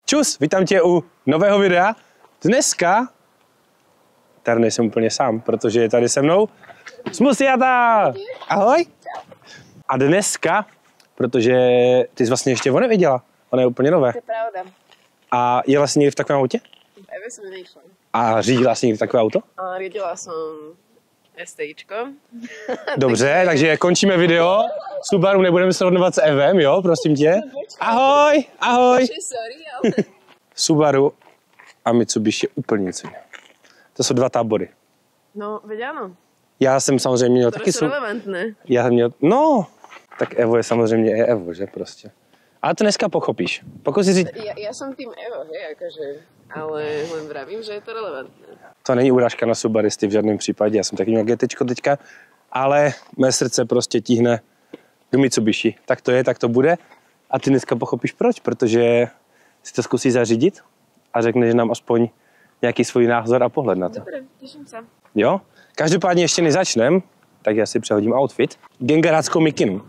Čus, vítám tě u nového videa. Dneska, tady nejsem úplně sám, protože je tady se mnou Smusiata! Ahoj! A dneska, protože ty jsi vlastně ještě ono neviděla, ono je úplně nové. To je pravda. A jela jsi někdy v takovém autě? Ever som nešla. A řídila jsi někdy v takové auto? A riedila som STIčko. Dobře, takže končíme video. Subaru nebudeme srovnovat s Evem, jo, prosím tě. Ahoj, ahoj. Sorry, ale... Subaru a Mitsubishi je úplně něco jiného. To jsou dva tábory. No, veď áno. Já jsem samozřejmě měl Ktoré taky... sú relevantné. Já jsem měl... No, tak Evo je samozřejmě Evo, že prostě. Ale to dneska pochopíš. Pokud si říct... Ja som tým Evo, hej, akože... Ale len vravím, že je to relevantné. To není urážka na Subaristy v žádném případě. Já jsem taky měl GTčko teďka, ale mé srdce prostě tíhne k Mitsubishi. Tak to je, tak to bude. A ty dneska pochopíš proč, protože si to zkusí zařídit a řekneš nám aspoň nějaký svůj názor a pohled na to. Dobre, teším sa. Jo? Každopádně ještě než začnem, tak já si přehodím outfit. Gengaráckou mikinu.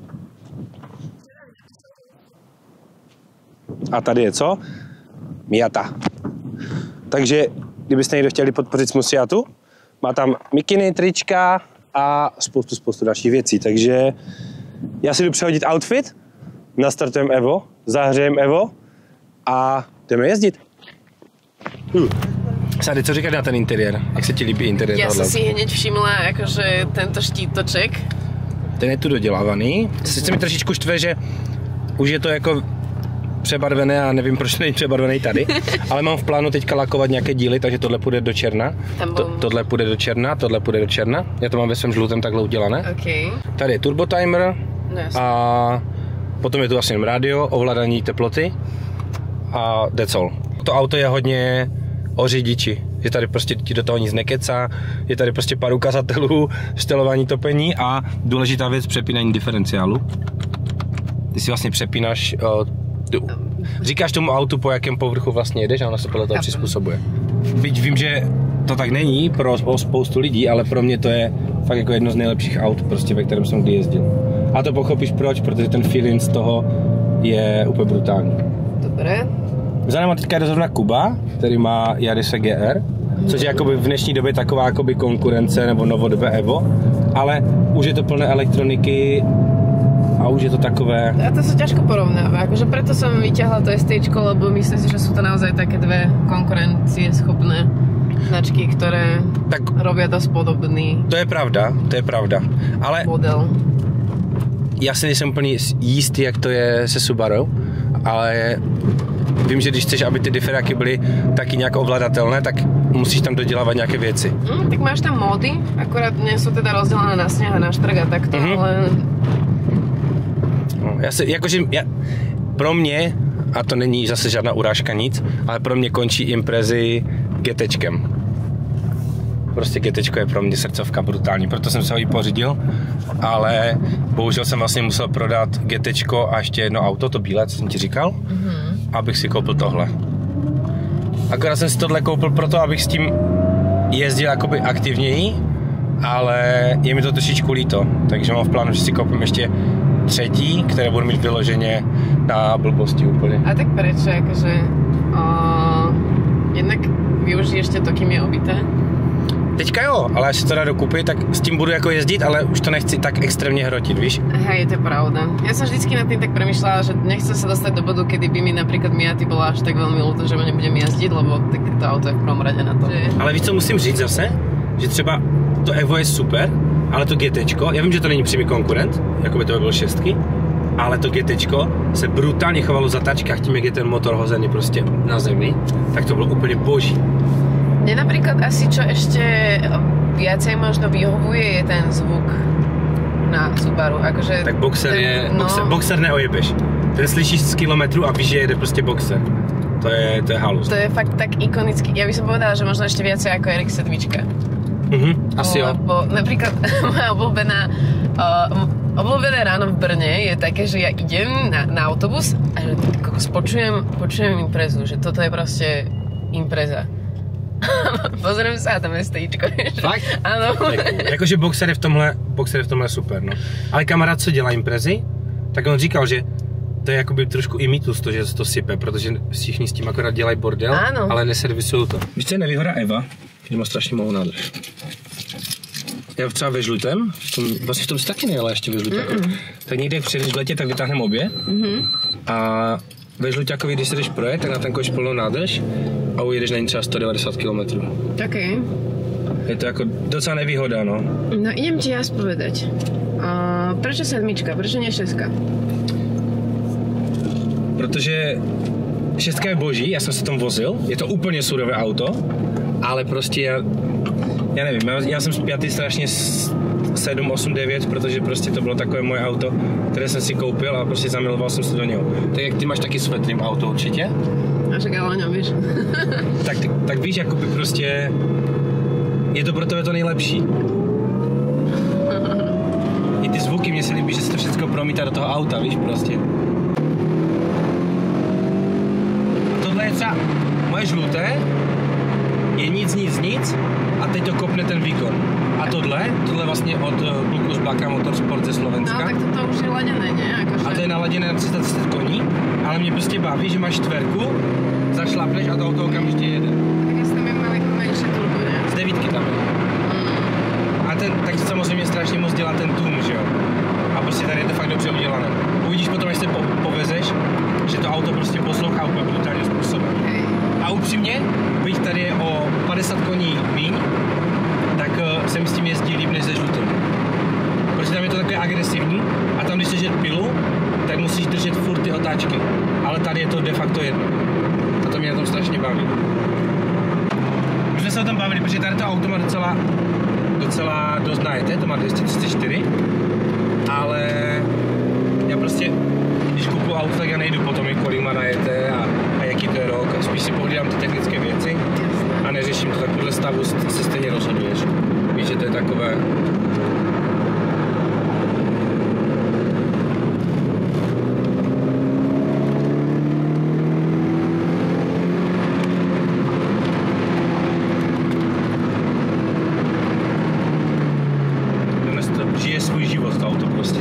A tady je co? Miata. Takže, kdybyste někdo chtěli podpořit Smusiatu, má tam mikiny, trička a spoustu dalších věcí. Takže já si jdu přehodit outfit, nastartujeme Evo, zahřejeme Evo a jdeme jezdit. Sady, co říkáš na ten interiér? Jak se ti líbí interiér? Ja som si hneď všimla, akože tento štítoček. Ten je tu dodělávaný. Sice mi trošičku štve, že už je to jako přebarvené a nevím, proč není přebarvený tady, ale mám v plánu teďka lakovat nějaké díly, takže tohle půjde do černa. Tohle půjde do černa, tohle půjde do černa. Já to mám ve svém žlutém takhle udělané. Okay. Tady je turbo timer No, a potom je tu asi jenom rádio, ovládání teploty a that's all. To auto je hodně o řidiči, že tady prostě ti do toho nic nekecá, je tady prostě pár ukazatelů, štelování topení a důležitá věc přepínání diferenciálu. Ty si vlastně přepínáš, říkáš tomu autu, po jakém povrchu vlastně jedeš a ona se podle toho přizpůsobuje. Byť vím, že to tak není pro spoustu lidí, ale pro mě to je fakt jako jedno z nejlepších aut, prostě, ve kterém jsem kdy jezdil. A to pochopíš proč, protože ten feeling z toho je úplně brutální. Dobre. Za náma teďka jde zrovna Kuba, který má Yarise GR, což je jakoby v dnešní době taková jakoby konkurence nebo novodobé Evo, ale už je to plné elektroniky a už je to takové... A to sa ťažko porovnáva, akože preto som vyťahla to STčko, lebo myslím si, že sú to naozaj také dve konkurencie schopné značky, ktoré tak robia dosť podobný. To je pravda, ale model. Já si nejsem úplně jistý, jak to je se Subaru, ale vím, že když chceš, aby ty diferáky byly taky nějak ovladatelné, tak musíš tam dodělávat nějaké věci. Tak máš tam módy, akorát nie sú teda rozdelené na sněh a na štrk a takto, ale... No, pro mě, a to není zase žádná urážka nic, ale pro mě končí imprezy GTčkem. Prostě GTčko je pro mě srdcovka brutální, proto jsem se ho i pořídil, ale bohužel jsem vlastně musel prodat GTčko a ještě jedno auto, to bílé, co jsem ti říkal, abych si koupil tohle. Akorát jsem si tohle koupil proto, abych s tím jezdil jakoby aktivněji, ale je mi to trošičku líto, takže mám v plánu, že si koupím ještě třetí, které budu mít vyloženě na blbosti úplně. A tak prečo, akože jednak využiješ to, kým je obité? Teďka jo, ale až si to dá dokupy, tak s tím budu jako jezdit, ale už to nechci tak extrémně hrotit, víš? Hej, to je pravda. Ja som vždycky nad tým tak premýšľala, že nechcem sa dostať do bodu, kedy by mi napríklad Miaty bola až tak veľmi ľúto, že nebudem jazdiť, lebo tak to auto je v prvom rade na to. Ale víš, co musím říct zase? Že třeba to Evo je super, ale to GTčko, já vím, že to není přímý konkurent, jako by to byl šestky, ale to GTčko se brutálně chovalo v zatáčkách, tím jak je ten motor hozený prostě na zemi, tak to bylo úplně boží. Mne napríklad asi čo ešte viacej možno vyhovuje je ten zvuk na Subaru, akože... Tak boxer je, boxer neojebeš. Ten slyšíš z kilometru a víš, že jede prostě boxer. To je halus. To je fakt tak ikonický. Ja by som povedala, že možno ešte viacej ako RX-7. Asi jo. Lebo napríklad moja obľúbené ráno v Brne je také, že ja idem na autobus a že počujem imprezu, že toto je proste impreza. Pozriem sa, tam je STIčko. Fakt? Áno. Jakože boxer je v tomhle super, no. Ale kamarád, co dělá imprezy, tak on říkal, že To je jakoby trošku i mýtus to, že se to sype, protože všichni s tím akorát dělají bordel, ale neservisují to. Víš, co je nevýhoda Eva? Že má strašně malou nádrž. Já třeba ve žlutém, vlastně v tom se taky nejela ještě ve žlutáku. Tak někde přijedeš v letě, tak vytáhneme obě. A ve žlutákovi, když se jdeš projet, tak natankuješ plnou nádrž a ujedeš na ní třeba 190 km. Okay. Je to jako docela nevýhoda, no. No idem ti ja spovedať. Prečo 7, prečo nie 6? Protože 6 je boží, já jsem se tom vozil, je to úplně surové auto, ale prostě já nevím, já jsem spjatý strašně 7, 8, 9, protože prostě to bylo takové moje auto, které jsem si koupil a prostě zamiloval jsem se do něho. Tak jak ty máš taky své dream auto určitě? A však ale o něm víš. tak víš, jakoby prostě je to pro tebe to nejlepší. I ty zvuky, mně se líbí, že se to všechno promítá do toho auta, víš, prostě. A tohle je třeba moje žluté, je nic a teď to kopne ten výkon. A tohle vlastně od kluku z Baka Motorsport ze Slovenska. No tak to už je laděné, ne? Jakože... A to je naladěné na 330 koní, ale mě prostě baví, že máš čtverku, zašlapneš a to auto okamžitě jede. Tak jestli tam je malinko menší turbo, ne? Z 9 tam je. A tak samozřejmě strašně moc dělá ten tune, že jo? A prostě tady je to fakt dobře udělané. Uvidíš potom, až se povezeš, že to auto prostě poslouchá úplně brutálním způsobem. A upřímně, byť tady je o 50 koní míň, tak se mi s tím jezdí líp než se žlutým. Protože tam je to takové agresivní a tam, když chceš jet pilu, tak musíš držet furt ty otáčky. Ale tady je to de facto jedno. A to mě na tom strašně baví. My jsme se o tom bavili, protože tady to auto má docela dost najete, to má 234, ale já prostě, když kupuju auto, tak já nejdu potom, kolik má najete a jaký to je rok, a spíš si pohlídám ty technické věci a neřeším to, tak podle stavu se stejně rozhoduješ. Víš, že to je takové... Žije svůj život, to auto prostě.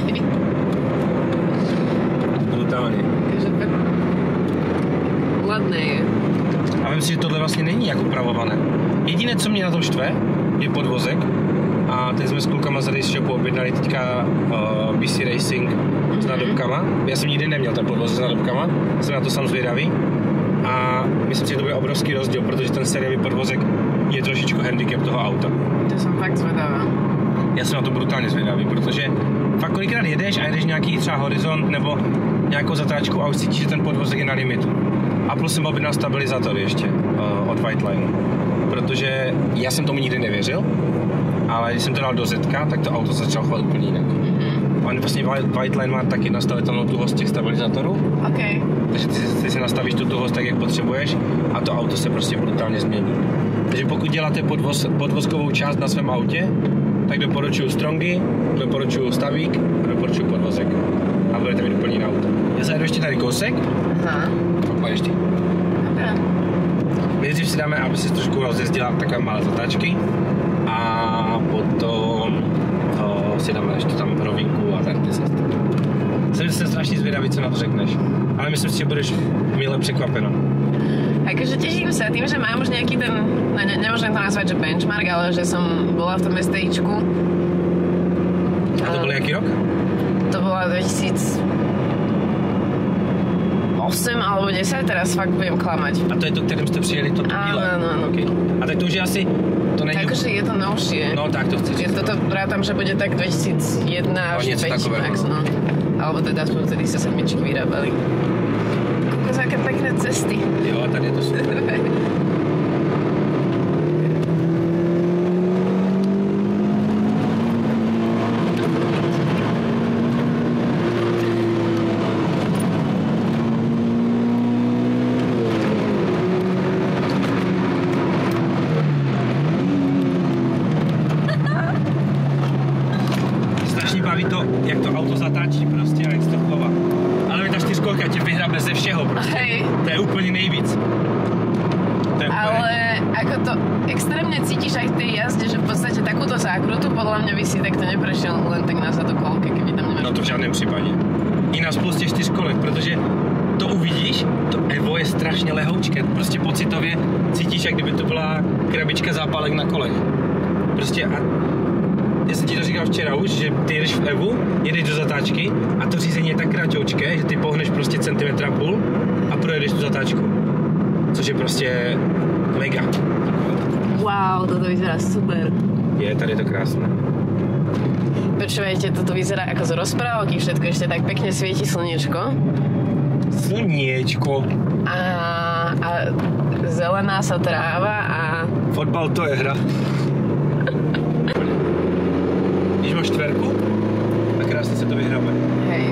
Brutálně. Takže tak ladné je. A myslím si, že tohle vlastně není jako upravované. Jediné, co mě na tom štve, je podvozek. A teď jsme s klukama z Race Shopu objednali teďka BC Racing s nádobkama. Já jsem nikdy neměl ten podvozek s nádobkama, jsem na to sám zvědavý. A myslím si, že to bude obrovský rozdíl, protože ten sériový podvozek je trošičku handicap toho auta. To jsem fakt zvědavá. Já jsem na to brutálně zvědavý, protože fakt kolikrát jedeš a jedeš nějaký třeba horizont nebo nějakou zatáčku a už cítíš, že ten podvozek je na limitu. A plus jsem objednal stabilizátor ještě od White Line, protože já jsem tomu nikdy nevěřil, ale když jsem to dal do Zetka, tak to auto začalo chovat úplně jinak. On vlastně White Line má taky nastavitelnou tuhost těch stabilizátorů, takže ty si nastavíš tu tuhost tak, jak potřebuješ a to auto se prostě brutálně změní. Takže pokud děláte podvozkovou část na svém autě, tak doporučuju Strongy, doporučuju stavík a doporučuju podvozek. A budete mít úplně jiné auto. Já zajedu ještě tady kousek. Aha. A pojedeš ty. Dobrá. Nejdřív si dáme, aby si trošku rozjezdila takové malé zatáčky. A potom si dáme ještě tam rovinku a tady ty cesty. Jsem strašně zvědavý, co na to řekneš. Ale myslím si, že budeš milé překvapena. Takže teším sa tým, že mám už nejaký ten, nemôžem to nazvať, že benchmark, ale že som bola v tom STIčku. A to bol jaký rok? To bola 2008 alebo 10, teraz fakt budem klamať. A to je to, kterým jste přijeli to bílé? Áno. Okay. A tak to už je asi, to není... Takže je to novšie. No tak to chci říct. Toto rátam, že bude tak 2001 až 5 max, no. Alebo teda aspoň vtedy sa sedmičky vyrábali. Aké pekné cesty. Jo, tady je to super. Strašně baví to, jak to auto zatáčí prostě a jak se to chová. Ale ta 4kolka tě vyhrabe ze všeho prostě. Hej. To je úplně nejvíc. Ale ako to extrémne cítiš aj v tej jazde, že v podstate takúto zákrutu podľa mňa by si takto neprešiel len tak na zadokolke, keby tam nemáš. No to v žádném případě. i na spoustě 4kolek, protože to uvidíš, to Evo je strašně lehoučké, prostě pocitově cítíš, jak kdyby to byla krabička zápalek na kolech. Prostě a já jsem ti to říkal včera už, že ty jedeš v Evu, jedeš do zatáčky a to řízení je tak kratoučké, že ty pohneš prostě centimetra půl a projedeš tu zatáčku. Což je prostě mega. Wow, toto vyzerá super. Je, tady je to krásné. Počúvajte, toto vyzerá ako z rozprávky, všetko ešte tak pekne svieti slniečko. Sluníčko. A zelená sa tráva a... Fotbal to je hra. Když máš čtverku, tak krásně se to vyhráme. Hej.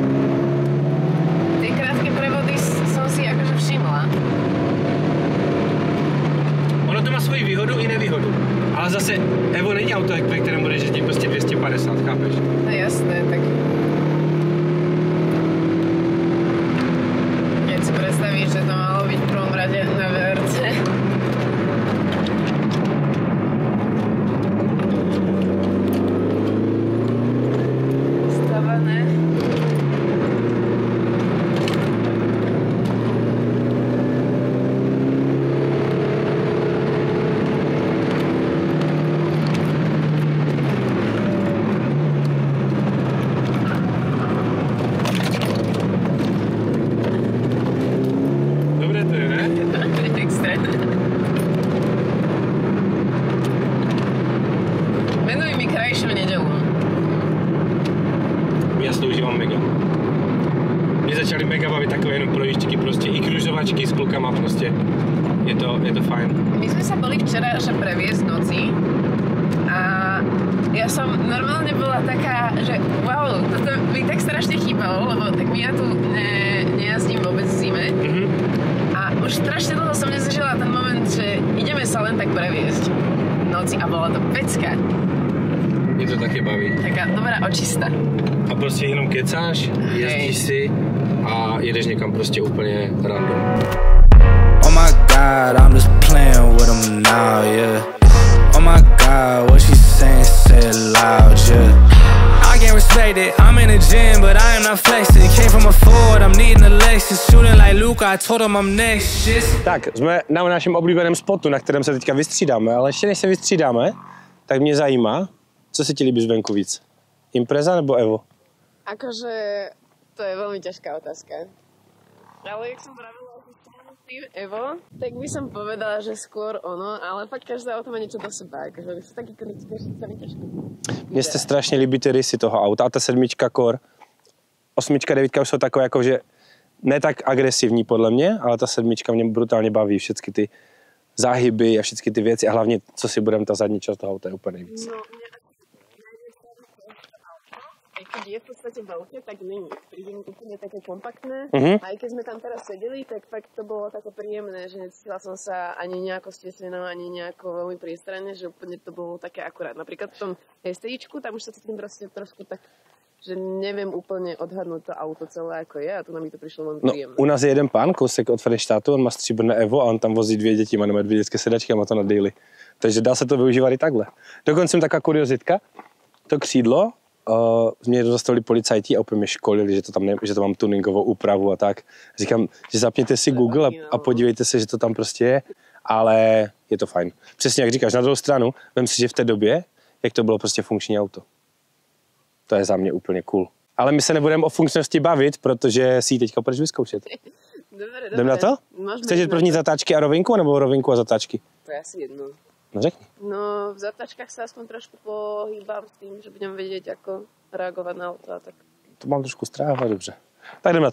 Tie krátke prevody som si akože všimla. Ono to má svoji výhodu i nevýhodu. Ale zase Evo není auto, ve kterém budeš jezdit prostě 250, chápeš? No jasné, tak... Keď si predstavíš, že to malo byť v prvom rade na VRC. Stavané. Venuj mi krajšiu nedeľu. Já si to užívám mega. Mě začaly mega bavit takové jenom projížďky, prostě i kružovačky s klukama, prostě je to fajn. My sme sa boli včera, že previesť v noci a ja som normálne bola taká, že wow, toto mi tak strašne chýbalo, lebo tak ja tu nejazdím vôbec v zime. A už strašne dlho som nezažila ten moment, že ideme sa len tak previesť v noci a bola to pecka. Mě to taky baví. Taká dobrá očista. A prostě jenom kecáš, jezdíš si a jedeš někam prostě úplně random. Oh my god, I'm just playing with them now, yeah. Oh my god, what she saying, say it loud, yeah. I can't respect it, I'm in the gym, but I am not flexing. Came from a Ford, I'm needing a Lexus. Shooting like Luke, I told him I'm next, shit. Tak, jsme na našem oblíbeném spotu, na kterém se teďka vystřídáme, ale ještě než se vystřídáme, tak mě zajímá, co se ti líbí zvenku víc? Impreza nebo Evo? Akože to je veľmi ťažká otázka. Ale jak som pravila tým Evo, tak by som povedala, že skôr ono, ale fakt každé auto má niečo do seba, akože sú taký kritické, že sa mi ťažko. Mně se strašně líbí ty rysy toho auta a ta 7 kor. 8, 9 už jsou takové jako, že ne tak agresivní podle mě, ale ta 7 mě brutálně baví, všechny ty záhyby a všechny ty věci a hlavně, co si budeme, ta zadní část toho auta je úplně nejvíc. No, keď je v podstate v aute, tak není. Príde mi úplne také kompaktné. A aj keď sme tam teraz sedeli, tak fakt to bolo také príjemné, že necítila som sa ani nejako stesnená, ani nejako veľmi priestranne, že úplne to bolo také akurát. Napríklad v tom STIčku, tam už sa cítim proste trošku tak, že neviem úplne odhadnúť to auto celé ako je a tu nám mi to prišlo veľmi príjemné. U nás je jeden pán, kousek od Frenštátu, on má stříbrné Evo a on tam vozí 2 děti, má medvědětské sedačky a má to na daily. Takže dá se to využívat i takhle. Dokonce taková kuriozitka, to křídlo, mě zastavili policajti a úplně mě školili, že to mám tuningovou úpravu a tak. Říkám, že zapněte si Google a podívejte se, že to tam prostě je, ale je to fajn. Přesně jak říkáš, na druhou stranu, vem si, že v té době, jak to bylo prostě funkční auto. To je za mě úplně cool. Ale my se nebudeme o funkčnosti bavit, protože si ji teďka budeš vyzkoušet. Dobre. Jdem na to? Chceš jít první zatáčky a rovinku, nebo rovinku a zatáčky? To je asi jedno. No řekni. No v zatáčkách sa aspoň trošku pohýbám s tým, že budem vedieť, ako reagovať na auto a tak. To mám trošku strach, ale dobře. Tak jdem na to.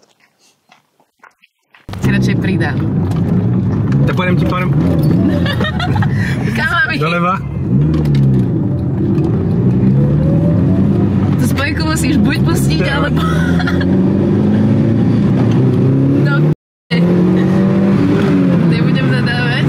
Si radšej pridám. Tak půjdem tím pádem. Kam mám ísť? Doleva. Tu spojku musíš buď pustiť, alebo... No nebudem nadávať.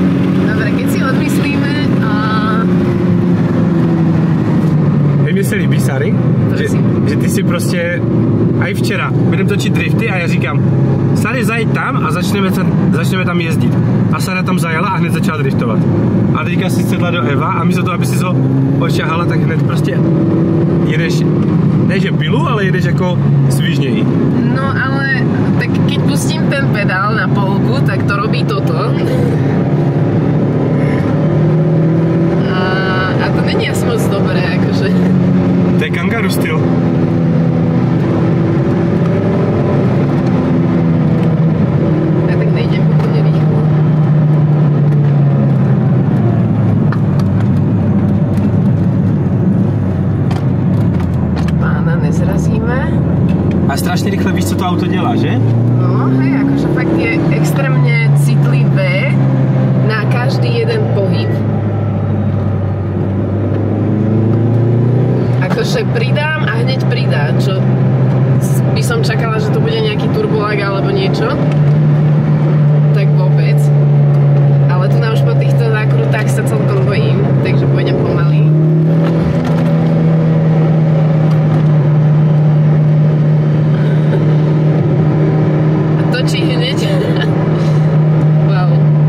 Dobre, keď si odmyslíme a... Hej, mně se líbí, líbí, Sary? Že ty si prostě, a i včera, budeme točit drifty a já říkám, Sary, zajeď tam a začneme tam jezdit. A Sara tam zajela a hned začala driftovat. A teďka si sedla do Eva a místo toho, aby si to ošahala, tak hned prostě jedeš, ne že pilu, ale jedeš jako svižněji. No ale, tak keď pustím ten pedál na polku, tak to robí toto. A to není asi moc dobré, jakože. To je kangaroo styl. A tak nejdem úplně rýchlo. Pána nezrazíme. A strašně rychle víš, co to auto dělá, že? No hej, akože fakt je extrémně citlivé na každý jeden pohyb. Akože pridám a hneď pridá, čo by som čakala, že to bude nejaký turbolák alebo niečo. Tak vôbec. Ale tu už po týchto zákrutách sa celkom bojím, takže pôjdem pomaly. A točí hneď. Wow.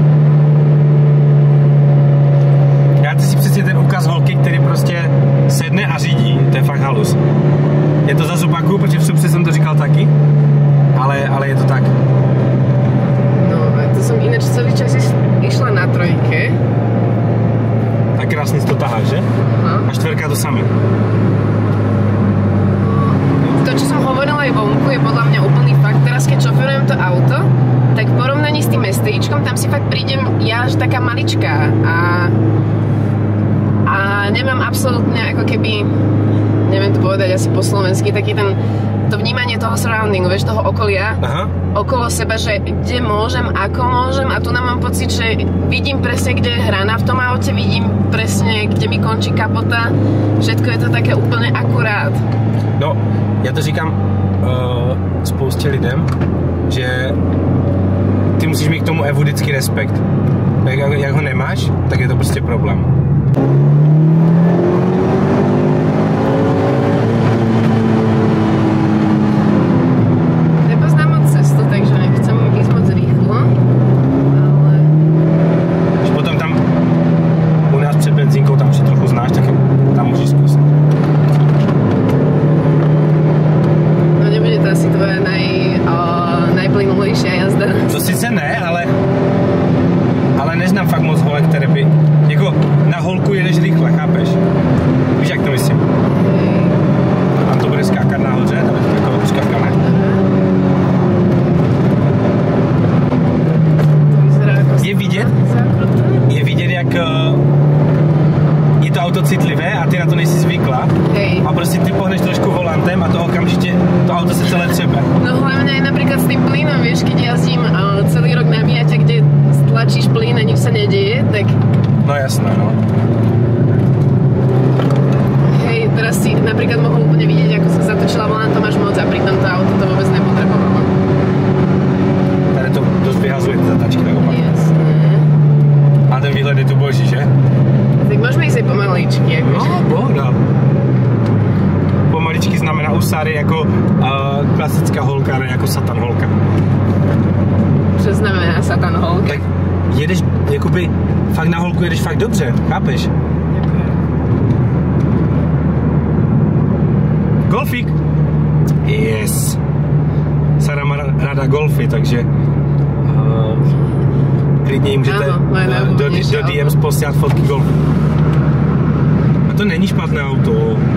Já si přesně ten ukaz holky, který prostě sedne a řídí, to je fakt halus. Je to za zopaku, protože v Supře jsem to říkal taky, ale je to tak. No a to som ináč celý čas išla na trojke. A krásně to tahá, že? Aha. A štverka to samé. To, čo som hovorila aj vonku, je podľa mňa úplný fakt. Teraz, keď šoferujem to auto, tak v porovnaní s tým STIčkom, tam si fakt prídem ja až taká maličká a nemám absolútne ako keby, neviem to povedať asi po slovensky, taký to vnímanie toho surroundingu, vieš, toho okolia. Aha. Okolo seba, že kde môžem, ako môžem, a tu mám pocit, že vidím presne, kde je hrana v tom aute, vidím presne, kde mi končí kapota, všetko je to také úplne akurát. No, já to říkám spoustě lidem, že ty musíš mít k tomu Evu vždycky respekt. Jak ho nemáš, tak je to prostě problém. Nepoznám moc cestu, takže nechcem ísť moc rýchlo, ale... Když potom tam u nás před benzínkou tam už trochu znáš, tak tam můžeš zkusit. No nebude to asi tvoja najplynulejšia jazda. To sice ne, ale neznám fakt moc holek, které by... Jako na holku jedeš rychle, chápeš? Víš, jak to myslím? Tam to bude skákat nahoře, tam je to takové poskakane. Je vidět, jak je to auto citlivé a ty na to nejsi zvyklá. Hej. A prostě ty pohneš trošku volantem a to okamžitě to auto se celé třebe. No hlavne aj napríklad s tým plynom, vieš, keď jazdím celý rok na Miate, kde stlačíš plyn a nič sa nedieje, tak... No jasné, no. Hej, teraz si napríklad mohol úplne vidieť, ako som zatočila volantom až moc a pritom to auto to vôbec nepotrebovalo. Tady to dost vyhazuje ty zatačky tak opak. Jasné. A ten výhled je tu boží, že? Tak môžeme ísť aj pomaličky, akože. No, pohoda. Pomaličky znamená u Sary jako klasická holka, ne jako satan holka. Co znamená satan holka? Tak jedeš, jakoby, fakt na holku jedeš fakt dobře, chápeš? Golfík! Yes! Sara má ráda golfy, takže klidně jim můžete do DMs posílat fotky golfu. A to není špatné auto.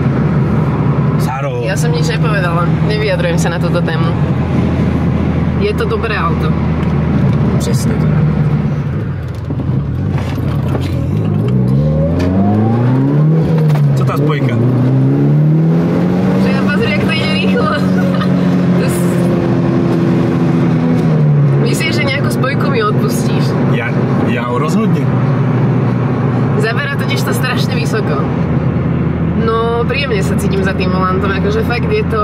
Sáro. Ja som nič nepovedala, nevyjadrujem sa na túto tému. Je to dobré auto. Přesně to. Co ta spojka? Že ja pozri, jak to ide rýchlo. Myslíš, že nejakú spojku mi odpustíš? Ja rozhodne. Zaberá totiž to strašne vysoko. No, príjemne sa cítim za tým volantom, akože fakt je to...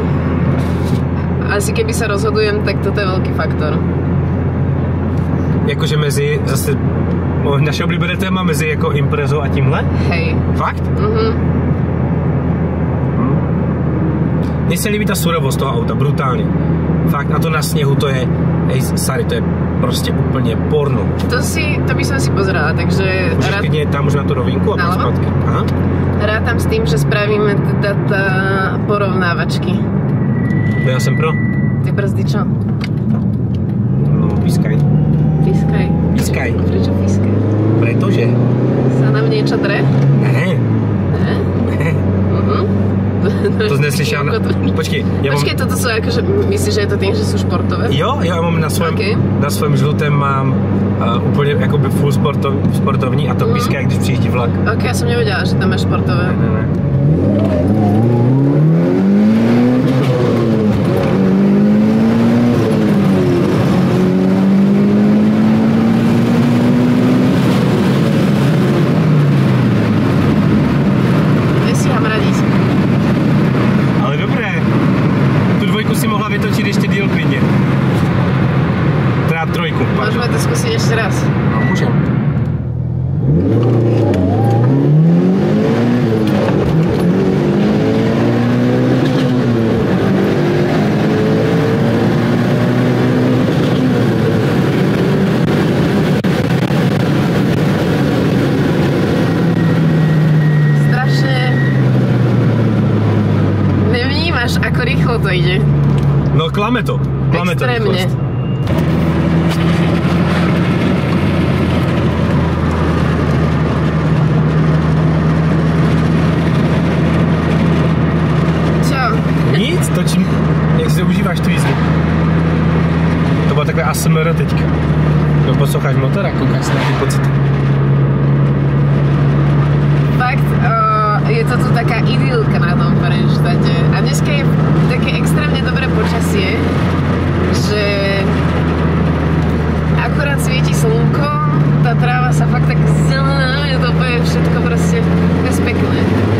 Asi keby sa rozhodujem, tak toto je veľký faktor. Jakože mezi, zase naše oblíbené téma mezi jako Imprezou a tímhle? Hej. Fakt? Mhm. Mně se líbí ta surovost toho auta, brutálně. Fakt, a to na sněhu to je, sorry, to je prostě úplně porno. To by som si pozerala, takže... Keď tam už na tú rovinku a potom zpátky. Aha. Rátam s tým, že spravíme teda porovnávačky. No ja som pro. Ty brzdy čo? No, pískaj. Pískaj. Pískaj. Prečo pískaj? Pretože. Sa nám niečo dre? Ne. Ne? To neslyšela. Počkej, Počkej, toto sú akože, myslíš, že je to tým, že sú športové? Jo, já mám na svém žlutém mám úplně jakoby full sportovní a to píská, když přijíždí vlak. Ok, já jsem nevěděla, že tam máš športové. Ne. Můžeme to zkusit ještě raz. No, můžeme. Strašně nevnímáš, ako rýchlo to ide. No, klame to. Extrémně. Nic, točím, jak si to užíváš tu jízdu. To bylo takové ASMR teďka. No, posloucháš motor a koukáš se na ty pocity. Fakt, je to tu taká idylka na tom Frenštáte. A dneska je také extrémne dobré počasie, že akurát svieti slnko, tá tráva sa fakt tak zelená, je to úplne všetko proste pekné.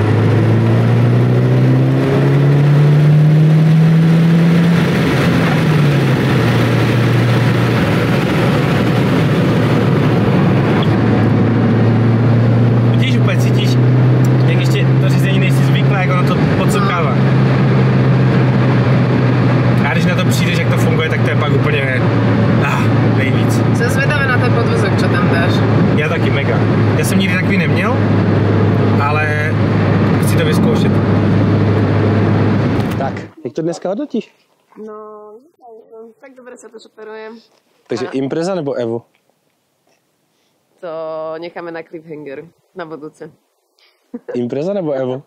Jak to dneska hodnotíš? No, tak dobre sa to šoperuje. Takže Impreza nebo Evo? To necháme na cliffhanger, na budúce. Impreza nebo Evo?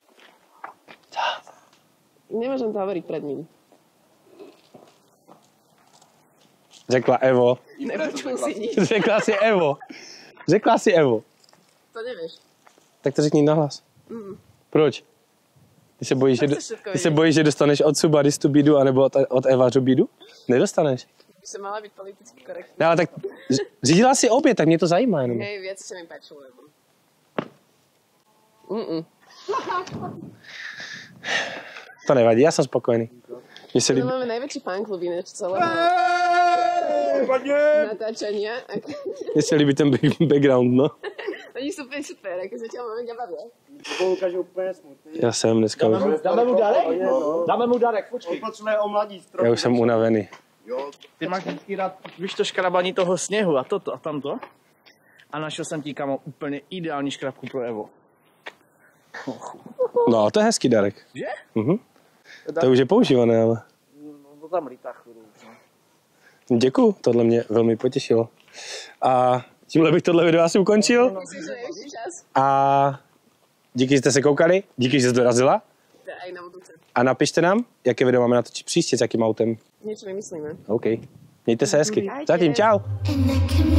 Nemôžem to hovoriť pred ním. Řekla Evo. Nepočul si nič. Řekla si Evo. Řekla si Evo. To nevieš. Tak to řekni nahlas. Proč? Ty se bojíš, že dostaneš od Subaristu bídu, anebo od Evařu bídu? Nedostaneš. By se mala být politicky korektní. No, ale tak řídila si obě, tak mě to zajímá jenom. Hej, věc se mi páčilo. To nevadí, já jsem spokojený. My máme největší fanklub jinak celého natáčania. Mně se líbí ten background, no. Oni jsou úplně super, jako se tě máme bavit. Poukáže úplně smutný. Já jsem dneska už. Dáme mu darek? Dáme mu darek, počkej. Potřebuje omladit trochu. Já už jsem unavený. Ty máš vždycky rád, víš to škrabaní toho sněhu a toto a tamto. A našel jsem ti, kamo, úplně ideální škrabku pro Evo. No, to je hezký darek. Že? To už je používané, ale. No to tam lítá chvíli. Děkuju, tohle mě velmi potěšilo. A tímhle bych tohle video asi ukončil. A díky, že jste se koukali, díky, že jste dorazila. A napište nám, jaké video máme natočit příště, s jakým autem. Něco vymyslíme. OK. Mějte se hezky. Zatím, čau.